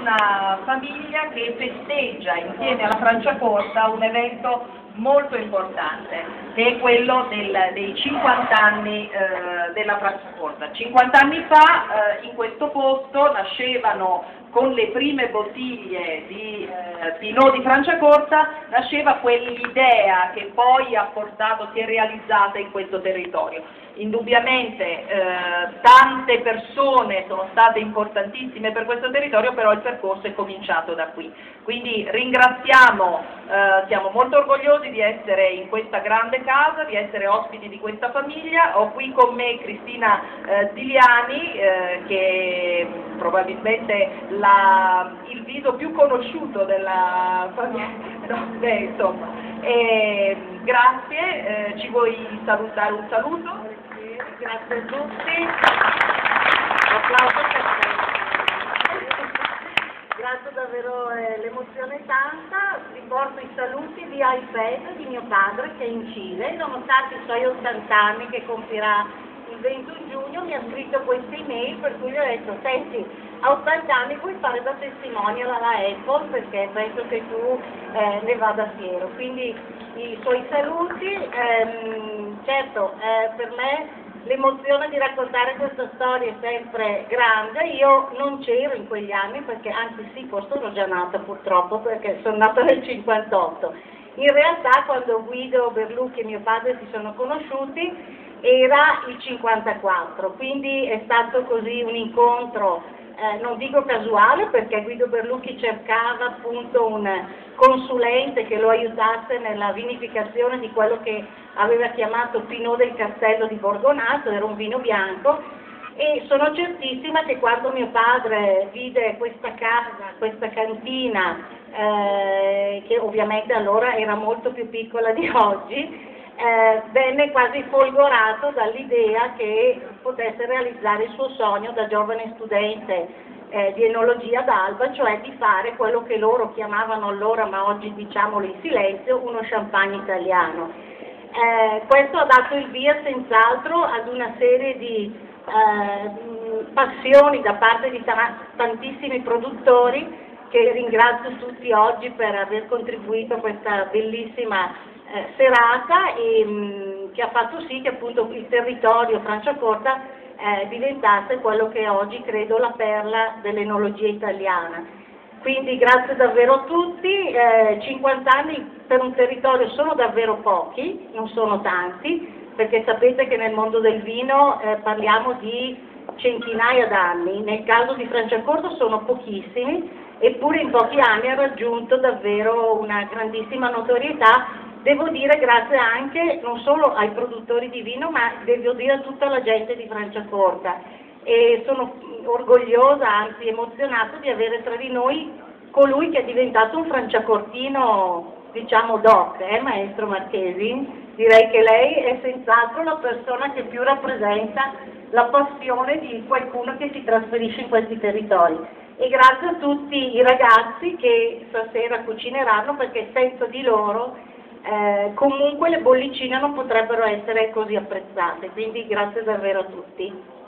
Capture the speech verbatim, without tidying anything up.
una famiglia che festeggia insieme alla Franciacorta un evento molto importante, che è quello del, dei cinquanta anni eh, della Franciacorta. cinquanta anni fa eh, in questo posto nascevano, con le prime bottiglie di eh, Pinot di Franciacorta, nasceva quell'idea che poi ha portato, si è realizzata in questo territorio. Indubbiamente eh, tante persone sono state importantissime per questo territorio, però il percorso è cominciato da qui. Quindi ringraziamo, eh, siamo molto orgogliosi di essere in questa grande casa, di essere ospiti di questa famiglia. Ho qui con me Cristina eh, Diliani, eh, che probabilmente la, il viso più conosciuto della famiglia, no, beh, insomma. E, grazie, eh, ci vuoi salutare un saluto? Grazie a tutti, applauso per te. Grazie davvero, eh, l'emozione è tanta. Vi porto i saluti di iPad di mio padre che è in Cile, nonostante i suoi ottanta anni che compirà il ventuno giugno, mi ha scritto questa email per cui gli ho detto: senti, a ottanta anni puoi fare da testimonial alla Apple perché penso che tu eh, ne vada fiero. Quindi i suoi saluti, ehm, certo eh, per me l'emozione di raccontare questa storia è sempre grande. Io non c'ero in quegli anni perché, anzi sì, forse ero già nata purtroppo perché sono nata nel cinquantotto. In realtà quando Guido Berlucchi e mio padre si sono conosciuti era il cinquantaquattro, quindi è stato così un incontro, eh, non dico casuale, perché Guido Berlucchi cercava appunto un consulente che lo aiutasse nella vinificazione di quello che aveva chiamato Pinot del Castello di Borgonato, era un vino bianco, e sono certissima che quando mio padre vide questa casa, questa cantina, eh, che ovviamente allora era molto più piccola di oggi, eh, venne quasi folgorato dall'idea che potesse realizzare il suo sogno da giovane studente eh, di enologia ad Alba, cioè di fare quello che loro chiamavano allora, ma oggi diciamolo in silenzio, uno champagne italiano. Eh, questo ha dato il via senz'altro ad una serie di eh, passioni da parte di tantissimi produttori, che ringrazio tutti oggi per aver contribuito a questa bellissima eh, serata, e mh, che ha fatto sì che appunto il territorio Franciacorta eh, diventasse quello che è oggi credo la perla dell'enologia italiana. Quindi grazie davvero a tutti, eh, cinquanta anni per un territorio sono davvero pochi, non sono tanti, perché sapete che nel mondo del vino eh, parliamo di centinaia d'anni, nel caso di Franciacorta sono pochissimi, eppure in pochi anni ha raggiunto davvero una grandissima notorietà, devo dire grazie anche non solo ai produttori di vino, ma devo dire a tutta la gente di Franciacorta. E sono orgogliosa, anzi emozionata di avere tra di noi colui che è diventato un franciacortino, diciamo doc, eh, maestro Marchesi? Direi che lei è senz'altro la persona che più rappresenta la passione di qualcuno che si trasferisce in questi territori. E grazie a tutti i ragazzi che stasera cucineranno, perché senza di loro eh, comunque le bollicine non potrebbero essere così apprezzate. Quindi grazie davvero a tutti.